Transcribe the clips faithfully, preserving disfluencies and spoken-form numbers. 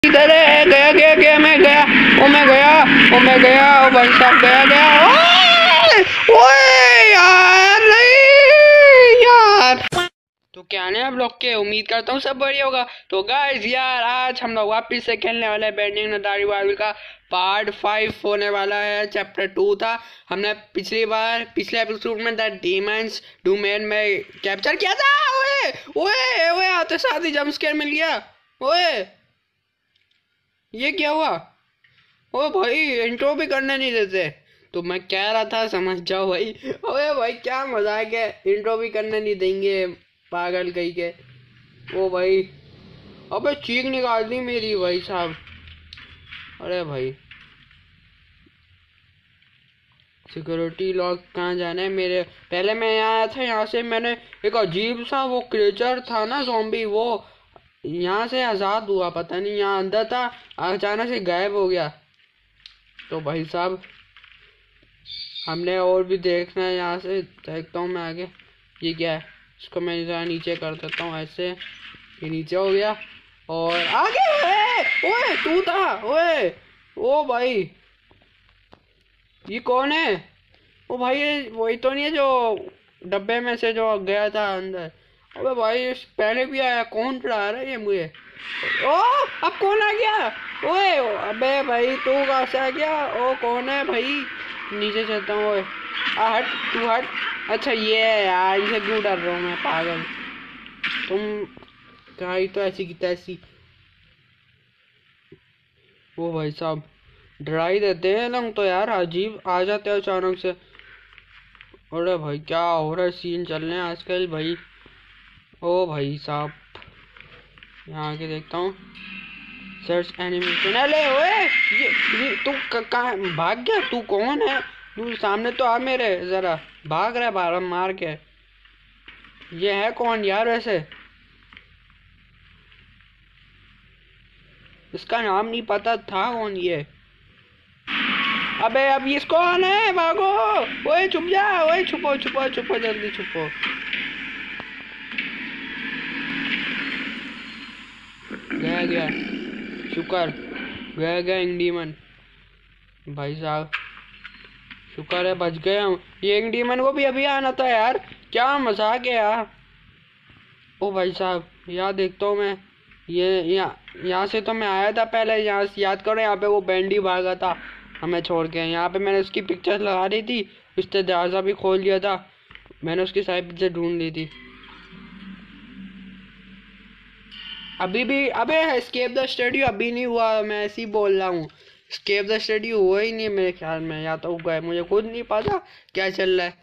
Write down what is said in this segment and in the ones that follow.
इधर है, गया गया गया मैं गया, ओ मैं गया, ओ मैं गया, ओ भाई साहब गया गया। ओए ओए यार नहीं यार। तो क्या है आप लोग के, उम्मीद करता हूँ सब बढ़िया होगा। तो गाइस यार आज हम लोग वापिस से खेलने वाले हैं बेंडिंग नदारी वार्विल का पार्ट फाइव होने वाला है। चैप्टर टू था, हमने पिछली बार पिछले एपिसोड में द डीमंस डूमेन में कैप्चर किया था। ओए ओए ओए आते साथ ही जंप स्केयर मिल गया। ओए ये क्या हुआ? ओ भाई इंट्रो भी करने नहीं देते। तो मैं कह रहा था समझ जाओ भाई। ओए भाई क्या मजाक है, इंट्रो भी करने नहीं देंगे पागल कहीं के। ओ भाई अबे चीख निकाल दी मेरी भाई साहब। अरे भाई सिक्योरिटी लॉक कहाँ जाना है मेरे? पहले मैं यहाँ आया था, यहाँ से मैंने एक अजीब सा वो क्रिएचर था ना ज़ॉम्बी, वो यहाँ से आज़ाद हुआ, पता नहीं यहाँ अंदर था अचानक से गायब हो गया। तो भाई साहब हमने और भी देखना है, यहाँ से देखता हूँ मैं आगे। ये क्या है? इसको मैं जरा नीचे कर देता हूँ ऐसे, ये नीचे हो गया और आगे। ओए ओए तू था? ओए ओ भाई ये कौन है? ओ भाई ये वही तो नहीं है जो डब्बे में से जो गया था अंदर? अबे भाई पहले भी आया, कौन चढ़ा रहा है ये मुझे? ओ अब कौन आ गया? ओए अबे भाई तू कहाँ से आ गया? ओ कौन है भाई? नीचे चलता हूँ। ओए आ हट, तू हट। अच्छा ये है यार, इसे क्यों डर रहा हूँ मैं पागल। तुम कहीं तो ऐसी की तैसी। ओ भाई साहब डरा ही देते हैं लोग तो यार, अजीब आ जाते हैं अचानक से। अरे भाई क्या हो रहा है, सीन चल रहे हैं आजकल भाई। ओ भाई साहब यहाँ आके देखता हूँ, सर्च एनिमेशन। अरे ओए ये, ये तू कहाँ भाग गया? तू कौन है? तू सामने तो आ मेरे, जरा भाग रहा है बार मार के। ये है कौन यार वैसे? इसका नाम नहीं पता था कौन ये। अबे अब ये कौन है? भागो। ओए छुप जा, ओए छुपो छुपो छुपो जल्दी छुपो। गया गया शुक्र, गया गया इंगडीमन। भाई साहब शुक्र है बच गया हूँ। ये इंगडीमन को भी अभी आना था यार, क्या मजाक है यार। ओ भाई साहब यहाँ देखता हूँ मैं, ये यहाँ यहाँ से तो मैं आया था पहले। यहाँ से याद करो, यहाँ पे वो बैंडी भागा था हमें छोड़ के। यहाँ पे मैंने उसकी पिक्चर लगा दी थी, उसने दरवाज़ा भी खोल दिया था, मैंने उसकी सारी पिक्चर ढूंढ ली थी। अभी भी अबे एस्केप द स्टडी अभी नहीं हुआ, मैं ऐसे ही बोल रहा हूँ। एस्केप द स्टडी हुआ ही नहीं मेरे ख्याल में, या तो हुआ है, मुझे खुद नहीं पता क्या चल रहा है।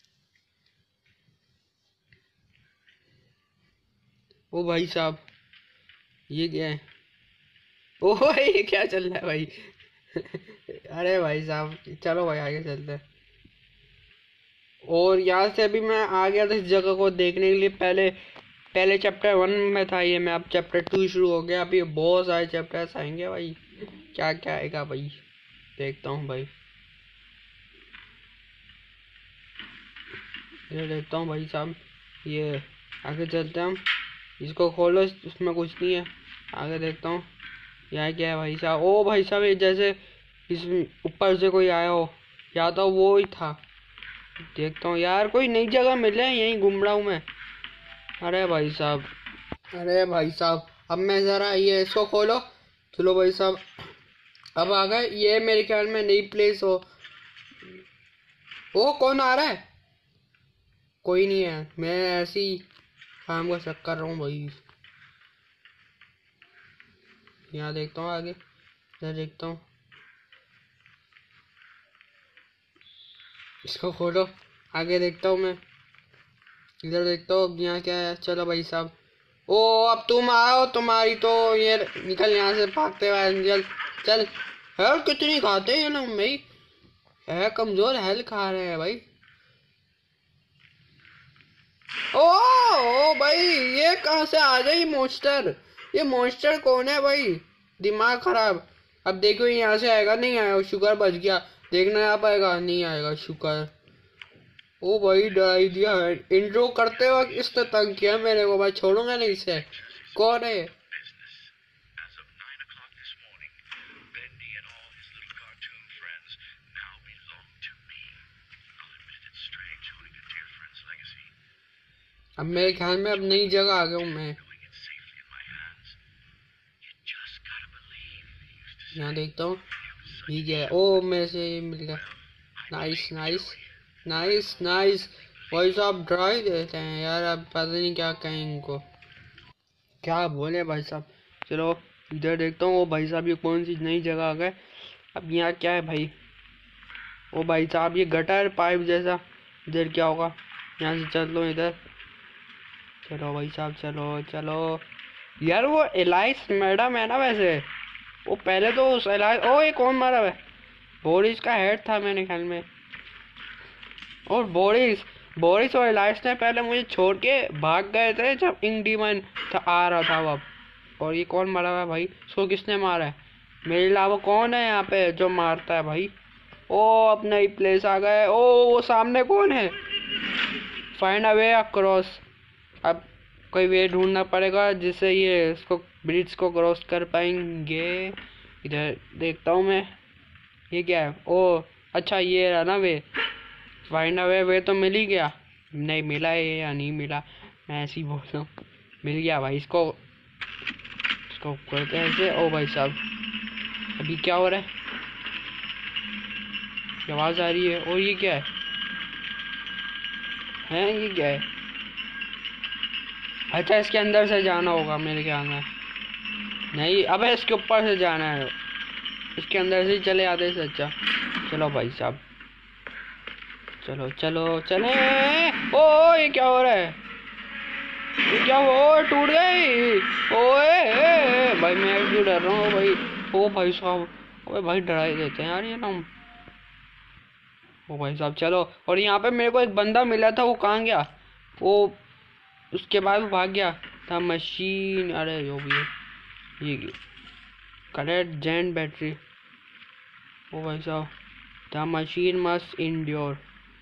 ओ भाई साहब ये क्या है? ओह ये क्या चल रहा है भाई? अरे भाई साहब चलो भाई आगे चलते हैं। और यहाँ से अभी मैं आ गया था इस जगह को देखने के लिए। पहले पहले चैप्टर वन में था ये, मैं अब चैप्टर टू शुरू हो गया। अभी बहुत सारे चैप्टर्स आएंगे भाई, क्या क्या आएगा भाई देखता हूँ भाई। ये देखता हूँ भाई साहब, ये आगे चलते हैं हम। इसको खोलो, इसमें कुछ नहीं है। आगे देखता हूँ यहाँ क्या है भाई साहब। ओ भाई साहब ये जैसे इस ऊपर से कोई आया हो, या तो वो ही था। देखता हूँ यार कोई नई जगह मिले, यहीं घूम रहा हूँ मैं। अरे भाई साहब, अरे भाई साहब अब मैं ज़रा ये इसको खोलो। चलो भाई साहब अब आ गए, ये मेरे ख्याल में नई प्लेस हो। ओ कौन आ रहा है? कोई नहीं है, मैं ऐसे ही काम का शक कर रहा हूँ भाई। यहाँ देखता हूँ आगे, इधर देखता हूँ, इसको खोलो। आगे देखता हूँ मैं, इधर देखता हूँ यहाँ क्या है। चलो भाई साहब, ओ अब तुम आओ, तुम्हारी तो ये निकल यहाँ से भागते हुए एंजल। चल हेल्थ कितनी खाते हैं लोग भाई, है कमजोर, हेल्थ खा रहे हैं भाई। ओ, ओ भाई ये कहाँ से आ गई मॉन्स्टर? ये मॉन्स्टर कौन है भाई? दिमाग खराब। अब देखो यहाँ से आएगा, नहीं आएगा, शुक्र बच गया। देखना आ पाएगा, नहीं आएगा शुक्र। ओ भाई डराई दिया है, इंट्रो करते वक्त इस तरह तंग किया मेरे को भाई, छोड़ूंगा नहीं इसे। कौन है? अब मेरे ख्याल में अब नई जगह आ गया हूँ मैं। यहाँ देखता हूँ ये क्या है। ओ मेरे से ये मिल गया। Nice nice nice nice. भाई साहब डरा ही देते हैं यार। अब पता नहीं क्या कहें इनको, क्या बोले भाई साहब। चलो इधर देखता हूँ। ओ भाई साहब ये कौन सी नई जगह आ गए। अब यहाँ क्या है भाई। ओ भाई साहब ये गटर पाइप जैसा, इधर क्या होगा। यहाँ से चल लो इधर। चलो भाई साहब चलो चलो। यार वो एलाइस मैडम है ना वैसे, वो पहले तो उस एलाइस। ओ ये कौन मारा है। बोरिस का हेड था मेरे ख्याल में। और बोरिस बोरिस और एलाइस ने पहले मुझे छोड़ के भाग गए थे जब इंक डीमन था आ रहा था अब। और ये कौन मारा हुआ है भाई। इसको किसने मारा है। मेरे अलावा कौन है यहाँ पे जो मारता है भाई। ओ अब नई प्लेस आ गए। ओ वो सामने कौन है। Find a way across. अब कोई वे ढूंढना पड़ेगा जिससे ये इसको ब्रिज को क्रॉस कर पाएंगे। इधर देखता हूँ मैं ये क्या है। ओ अच्छा ये रहा ना वे। फाइंड अ वे। वे तो मिल ही गया। नहीं मिला है या नहीं मिला, मैं ऐसे ही बोल रहा हूँ। मिल गया भाई। इसको इसको करते हैं ऐसे। ओ भाई साहब अभी क्या हो रहा है। आवाज आ रही है। और ये क्या है हैं ये क्या है। अच्छा इसके अंदर से जाना होगा मेरे ख्याल में। नहीं अबे इसके ऊपर से जाना है। इसके अंदर से चले आते से अच्छा। चलो भाई साहब चलो चलो चले। ओ ये क्या हो रहा है। ये क्या हो टूट गई। ओए भाई मैं क्यों डर रहा हूँ भाई। ओ भाई साहब अबे भाई डरा ही देते हैं यार ये ना। ओ भाई साहब चलो। और यहाँ पे मेरे को एक बंदा मिला था, वो कहाँ गया। वो उसके बाद वो भाग गया था। मशीन अरे जो भी है ये करेक्ट जेंट बैटरी। ओ भाई साहब द मशीन मस्ट इंड्योर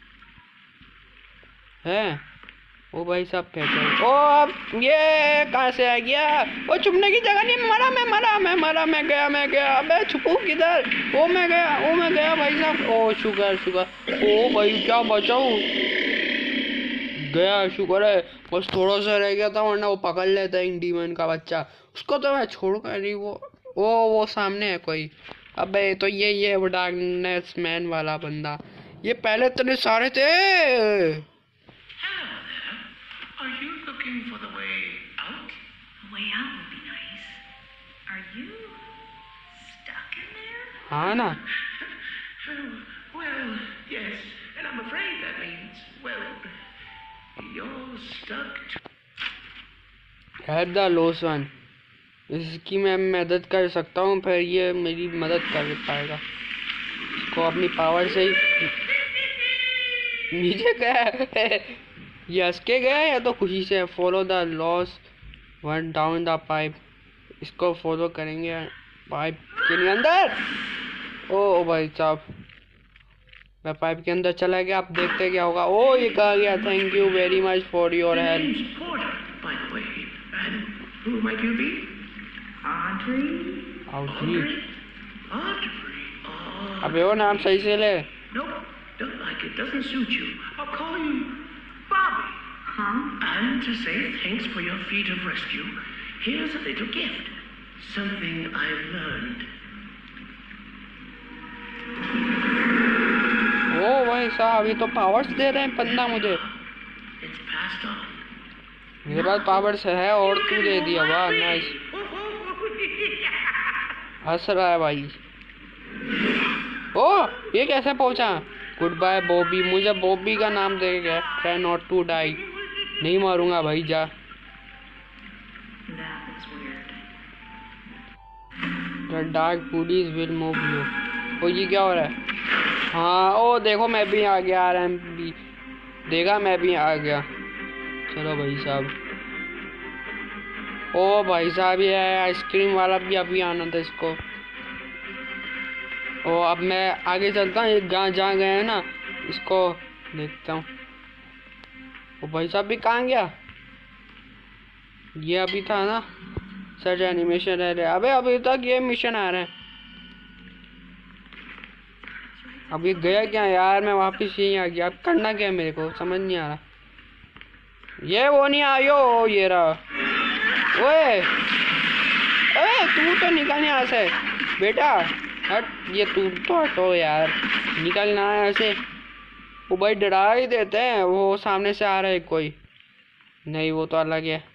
है। ओ भाई साहब पेट्रोल। ओ अब ये कहाँ से आ गया। वो छुपने की जगह नहीं। मरा मैं मरा मैं मरा मैं गया मैं गया। अबे छुपू किधर। ओ मैं गया ओ मैं गया भाई साहब। ओ शुगर शुगर। ओ भाई क्या बचाऊ गया। शुक्र है बस थोड़ा सा रह गया था वरना वो पकड़ लेता है डीमन का बच्चा। उसको तो मैं छोड़ूंगा नहीं। वो ओ वो सामने है कोई। अबे तो ये ये वो डार्कनेस मैन वाला बंदा। ये पहले इतने सारे थे। Are you looking for the way out? The way out would be nice. Are you stuck in there? हाँ ना। Well, yes, and I'm afraid that means, well, you're stuck to... Help the lost one. इसकी मैं मदद कर सकता हूँ, फिर ये मेरी मदद कर पाएगा। इसको अपनी पावर से ही नीचे गया। ये हंस के गया या तो खुशी से। Follow the loss one down the pipe. इसको फॉलो करेंगे पाइप के लिए अंदर। ओ भाई साहब मैं पाइप के अंदर चला गया। आप देखते क्या होगा। ओ ये कहा गया thank you very much for your help. Audrey अबे वो नाम सही से ले। Don't like it, doesn't suit you. I'll call you Bobby. Huh? And to say thanks for your feat of rescue, here's a little gift. Something I've learned. ओ भाई साहब ये तो पावर्स दे रहे हैं बंदा मुझे। It's passed on. मेरे पास powers है और तू दे दिया। वाह नाइस। हंस रहा है भाई। ओ ये कैसे पहुंचा। Good bye Bobby. मुझे बॉबी का नाम दे गया। Try not to die. नहीं मारूंगा भाई जा। The dark police will move you. ओ ये क्या हो रहा है। हाँ ओ देखो मैं भी आ गया। आर एम बी देखा मैं भी आ गया। चलो भाई साहब। ओ भाई साहब ये आइसक्रीम वाला भी अभी आना था इसको। ओ अब मैं आगे चलता हूँ। एक गाँव जहाँ गए हैं ना इसको देखता हूँ। ओ भाई साहब भी कहाँ गया। ये अभी था ना सर्च एनिमेशन रह रहे। अबे अभी तक ये मिशन आ रहा है। अब ये गया क्या यार। मैं वापस यहीं आ गया। अब करना क्या है मेरे को समझ नहीं आ रहा। ये वो नहीं आयो, ये रहा। ओए ओए तू तो निकल यहाँ से बेटा, हट। ये तू तो हटो यार, निकलना है ऐसे। वो भाई डरा ही देते हैं। वो सामने से आ रहा है कोई, नहीं वो तो अलग है।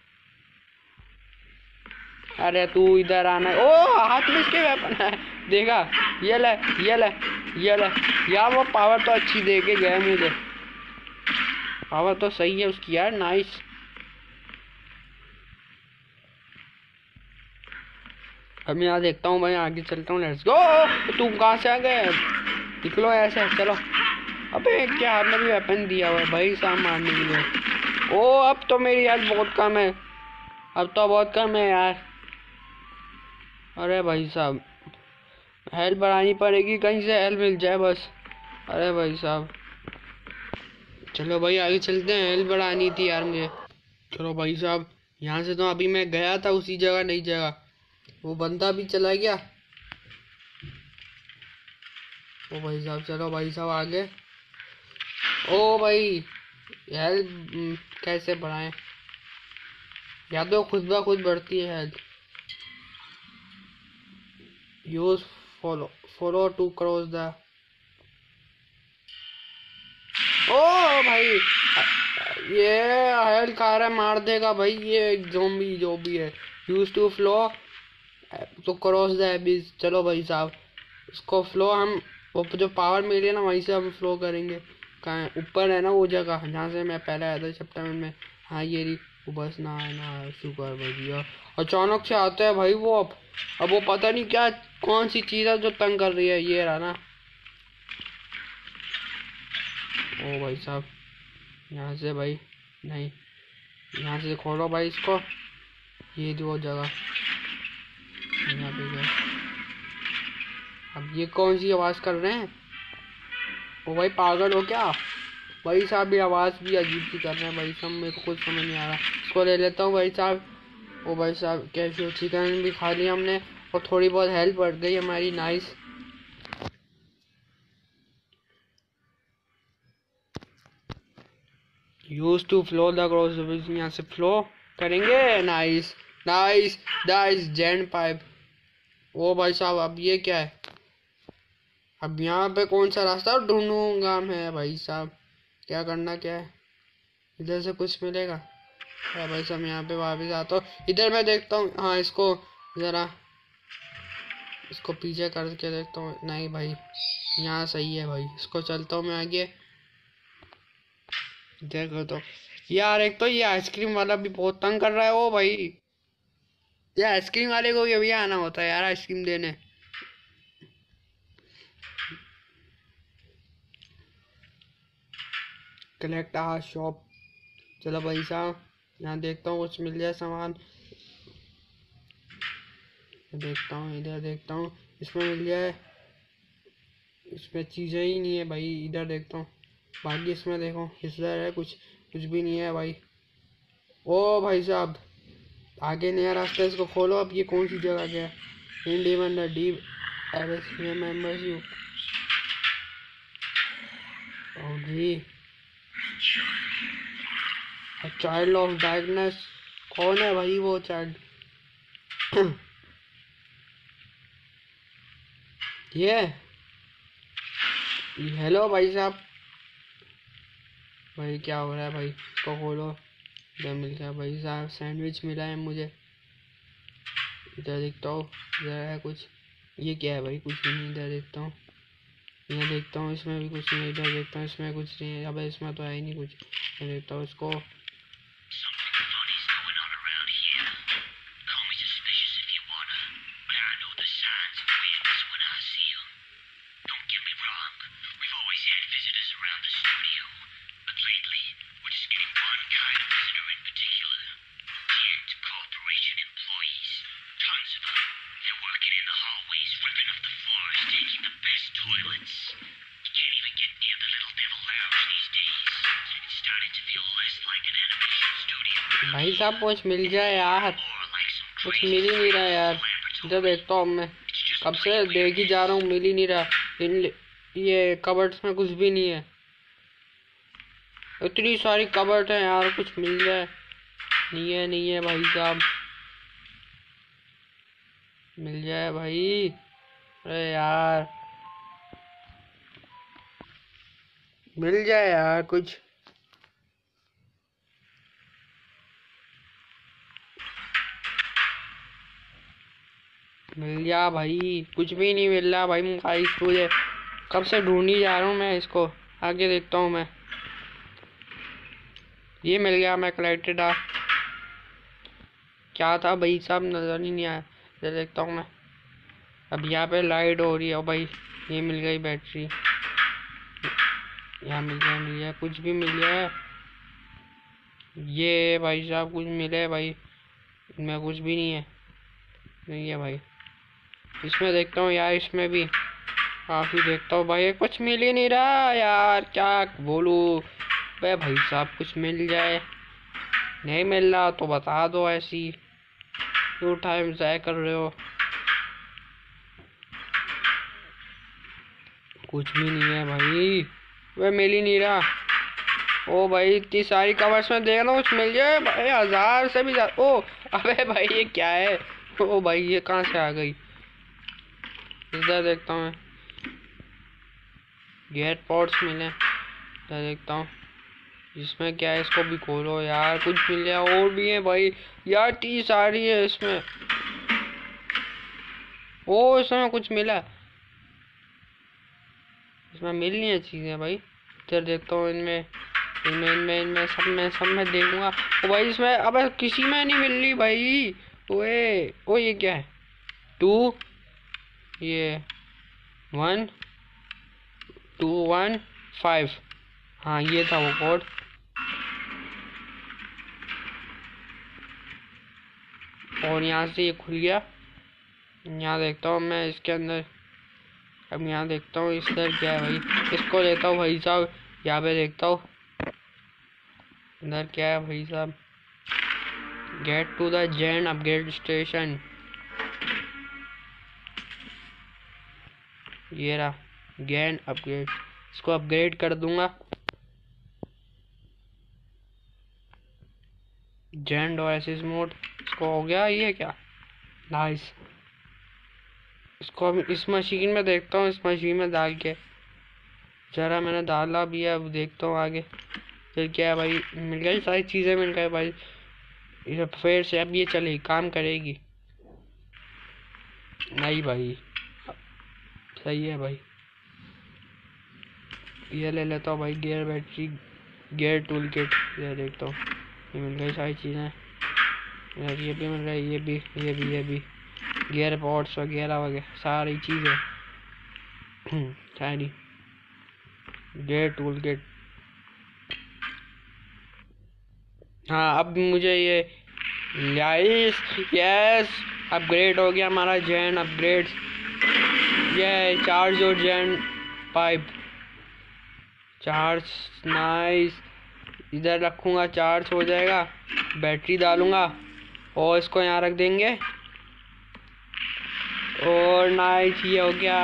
अरे तू इधर आना। ओ हाथ में इसके वेपन है, देखा? ये ले ये ले ये ले यार। वो पावर तो अच्छी दे के गया मुझे, पावर तो सही है उसकी यार। नाइस। अब मैं यहाँ देखता हूँ भाई, आगे चलता हूँ। Let's go. तुम कहाँ से आ गए? निकलो ऐसे, चलो। अबे क्या हाथ में भी वेपन दिया हुआ है भाई साहब मारने के लिए। ओ अब तो मेरी यार बहुत कम है, अब तो बहुत कम है यार। अरे भाई साहब हेल्प बढ़ानी पड़ेगी, कहीं से हेल्प मिल जाए बस। अरे भाई साहब चलो भाई आगे चलते हैं, हेल्प बढ़ानी थी यार मुझे। चलो भाई साहब, यहाँ से तो अभी मैं गया था उसी जगह, नई जगह। वो बंदा भी चला गया। ओ भाई साहब चलो भाई साहब आगे। ओ भाई हेल्प कैसे बढ़ाएं? या तो खुद ब खुद बढ़ती है health. Use follow follow to cross the. ओ भाई ये हेल्थ खा रहा है, मार देगा भाई। ये ज़ॉम्बी जो भी है। Use to flow to cross the abyss. चलो भाई साहब इसको फ्लो, हम वो जो पावर मिली है ना वहीं से हम फ्लो करेंगे। कहाँ ऊपर है ना वो जगह जहाँ से मैं पहले आया था चैप्टर में। हाँ ये रही वो, बस ना है ना शुक्र भैया। अचानक से आते हैं भाई वो। अब अब वो पता नहीं क्या कौन सी चीज़ है जो तंग कर रही है। ये रहा ना। ओ भाई साहब यहाँ से भाई नहीं, यहाँ से खोलो भाई इसको। ये जो जगह यहाँ पे गया। अब ये कौन सी आवाज़ कर रहे हैं? ओ भाई पागल हो क्या भाई साहब? भी आवाज़ भी अजीब सी कर रहे हैं भाई साहब, मेरे को कुछ समझ नहीं आ रहा। इसको ले लेता हूँ भाई साहब। ओ भाई साहब कैसे चिकन भी खा लिया हमने और थोड़ी बहुत हेल्प बढ़ गई हमारी। Nice. Use to flow the cross, यहाँ से फ्लो करेंगे। Nice nice nice gent pipe. ओ भाई साहब अब ये क्या है? अब यहाँ पे कौन सा रास्ता ढूंढूंगा मैं भाई साहब? क्या करना क्या है? इधर से कुछ मिलेगा? हाँ भाई साहब यहाँ पे वापस आता हूँ। इधर मैं देखता हूँ। हाँ इसको ज़रा इसको पीछे करके देखता हूँ। नहीं भाई यहाँ सही है भाई, इसको चलता हूँ मैं आगे। देखो तो यार, एक तो ये आइसक्रीम वाला भी बहुत तंग कर रहा है। ओ भाई ये आइसक्रीम वाले को भी आना होता है यार आइसक्रीम देने। Collect a shop. चलो भाई साहब यहाँ देखता हूँ कुछ मिल जाए सामान। देखता हूँ इधर, देखता हूँ इसमें मिल जाए। इसमें चीज़ें ही नहीं है भाई। इधर देखता हूँ, बाकी इसमें देखो इधर है कुछ, कुछ भी नहीं है भाई। ओ भाई साहब आगे नया रास्ता, इसको खोलो। अब ये कौन सी जगह गया? Indian deep areas members you. G child of darkness. कौन है भाई वो चाइल्ड? ये हेलो भाई साहब। भाई क्या हो रहा है भाई? इसको खोलो। इधर मिल गया भाई साहब, सैंडविच मिला है मुझे। इधर देखता हूँ इधर है कुछ। ये क्या है भाई? कुछ भी नहीं। इधर देखता हूँ, यहाँ देखता हूँ इसमें भी कुछ नहीं। इधर देखता हूँ इसमें कुछ नहीं है। अब इसमें तो है ही नहीं कुछ। मैं देखता हूँ इसको। भाई साहब कुछ मिल जाए यार, कुछ मिल ही नहीं रहा यार। इधर देखता हूँ मैं, कब से देख ही जा रहा हूँ, मिल ही नहीं रहा। इन ये कबर्ड्स में कुछ भी नहीं है। इतनी सारी कबर्ड है यार, कुछ मिल जाए। नहीं है नहीं है भाई साहब, मिल जाए भाई। अरे यार मिल जाए यार कुछ। मिल जा भाई, कुछ भी नहीं मिल रहा भाई। मुझे तुझे कब से ढूंढी जा रहा हूँ मैं इसको। आगे देखता हूँ मैं। ये मिल गया, मैं कलेक्टेड आ। क्या था भाई साहब, नजर ही नहीं आया। ये देखता हूँ मैं। अब यहाँ पे लाइट हो रही है भाई। ये मिल गई बैटरी। यहाँ मिल गया मिल गया कुछ भी मिल गया। ये भाई साहब कुछ मिले भाई, इनमें कुछ भी नहीं है। नहीं है भाई। इसमें देखता हूँ यार, इसमें भी काफी देखता हूँ भाई, कुछ मिल ही नहीं रहा यार, क्या बोलूँ। भाई भाई साहब कुछ मिल जाए। नहीं मिल रहा तो बता दो, ऐसी क्यों टाइम ज़ाया कर रहे हो। कुछ भी नहीं है भाई, वह मिल ही नहीं रहा। ओ भाई इतनी सारी कवर्स में देख लो, कुछ मिल जाए भाई। हजार से भी ज्यादा। ओ अबे भाई ये क्या है। ओ भाई ये कहाँ से आ गई। इधर देखता हूँ। गेट पॉट्स मिले, इधर देखता हूँ। इसमें क्या है, इसको भी खोलो यार, कुछ मिल जाए। और भी है भाई यार, इतनी सारी है इसमें। ओ इसमें कुछ मिला, इसमें मिल नहीं है चीजें भाई। इधर देखता हूँ, इनमें इनमें इनमें इनमें सब में सब में देखूंगा। ओ भाई इसमें अब किसी में नहीं मिल रही भाई। ओए ओ ये क्या है, टू, ये वन टू वन फाइव। हाँ ये था वो कोड। और यहाँ से ये खुल गया। यहाँ देखता हूँ मैं इसके अंदर। अब यहाँ देखता हूँ इधर क्या है भाई, इसको लेता हूँ भाई साहब। यहाँ पे देखता हूँ अंदर क्या है भाई साहब। Get to the gen upgrade station. ये रहा गैन अपग्रेड, इसको अपग्रेड कर दूंगा। जैन ओएसिस मोड, इसको हो गया ये क्या, नाइस। इसको अब इस मशीन में देखता हूँ, इस मशीन में डाल के जरा मैंने डाला भी है। अब देखता हूँ आगे फिर क्या है भाई। मिल गई सारी चीज़ें, मिल गई भाई। ये फिर से अब ये चलेगी, काम करेगी। नहीं भाई सही है भाई। ये ले लेता हूँ भाई, gear battery, gear tool kit. ये देखता हूँ, ये मिल गई सारी चीज़ें यार। ये भी मिल गई, ये भी ये भी ये भी गियर पॉट्स वगैरह वगैरह सारी चीज़ें सारी। Gear tool kit. हाँ अब मुझे ये यस यस अपग्रेड हो गया हमारा जैन अपग्रेड। ये चार्ज और जैन पाइप चार्ज, नाइस। इधर रखूँगा, चार्ज हो जाएगा। बैटरी डालूँगा और इसको यहाँ रख देंगे। और नाइस ये हो गया,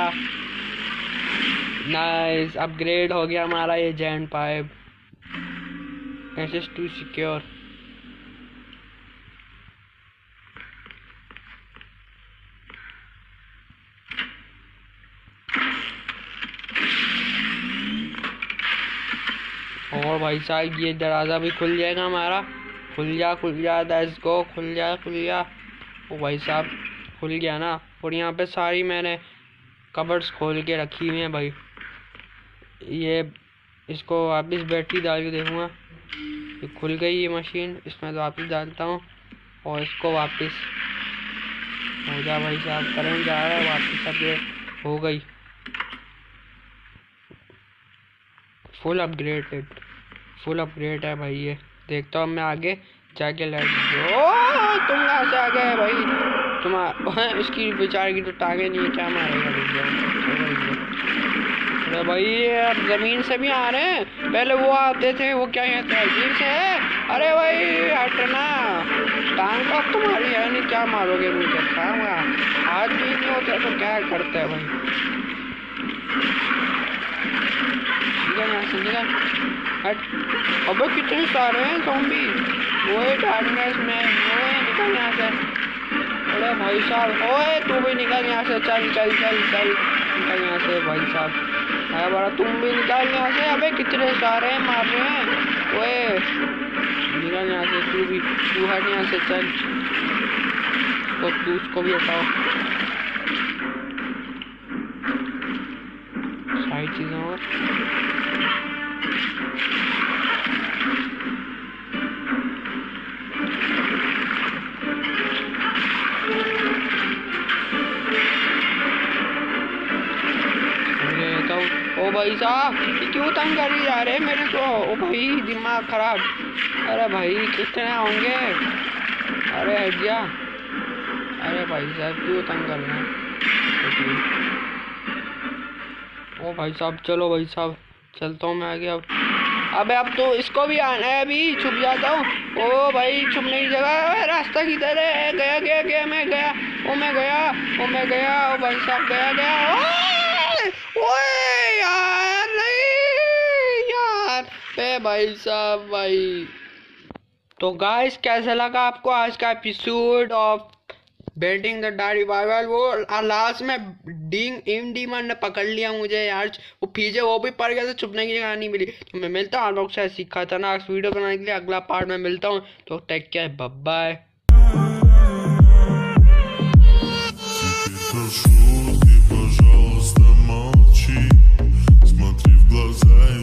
नाइस अपग्रेड हो गया हमारा ये gen pipe. Access to secure. और भाई साहब ये दरवाज़ा भी खुल जाएगा हमारा। खुल जा खुल जा, लेट्स गो, खुल जा खुल जा। ओ भाई साहब खुल गया ना। और यहाँ पे सारी मैंने कबर्ड्स खोल के रखी हुई हैं भाई। ये इसको वापस बैटरी डाल के देखूँगा। ये खुल गई ये मशीन, इसमें तो वापस डालता हूँ और इसको वापस हो जा भाई साहब। करंट जा रहा है वापस, अब ये हो गई फुल अपग्रेडेड। फुल अपग्रेड है भाई ये। देखता हूँ मैं आगे जाके लाइट। ओ तुम कहाँ से आ गए भाई। तुम इसकी बेचारे की तो टांगे नहीं है, क्या मारेगा भैया। अरे भाई अब जमीन से भी आ रहे हैं, पहले वो आते थे, वो क्या कहते हैं अजीब से है। अरे भाई हटना, टांग का तुम्हारी है नहीं, क्या मारोगे मुझे। खाऊंगा हाथ भी नहीं होता तो क्या करते हैं भाई। निकल यहाँ से, निकल हट। अबे कितने सारे हैं ज़ॉम्बी, ओए डार्कनेस में, ओए निकल यहाँ से। अरे भाई साहब, ओए तू भी निकल यहाँ से, चल चल चल चल निकल यहाँ से भाई साहब। अरे बड़ा तुम भी निकल यहाँ से। अबे कितने सारे हैं, मार रहे हैं। ओए निकल यहाँ से, तू भी, तू हट यहाँ से, चल। तो तू उसको भी हटाओ, सारी चीज़ों को। ओ भाई साहब, क्यों तंग करी जा रहे मेरे को? ओ भाई दिमाग खराब। अरे भाई कितने होंगे? अरे हट जा। अरे भाई साहब क्यों तंग कर रहे हैं? ओ भाई साहब चलो भाई साहब, चलता हूँ मैं आगे अब। अबे अब तो इसको भी आना है, अभी छुप जाता हूँ। ओ भाई छुपने की जगह, रास्ता किधर है? गया गया गया मैं गया, ओ मैं गया, ओ मैं गया, ओ भाई साहब गया गया। ओए यार नहीं यार, बे भाई साहब भाई। तो गाइस कैसा लगा आपको आज का episode of betting the dark revival? वो लास्ट में डींग इन डीमन ने पकड़ लिया मुझे यार, वो पीछे वो भी पड़ गया था, छुपने की जगह नहीं मिली। तो मैं मिलता हूँ आप लोग से सीखा था ना वीडियो बनाने के लिए, अगला पार्ट में मिलता हूँ। तो टेक केयर, बाय बाय। Пожалуйста, молчи, смотри в глаза.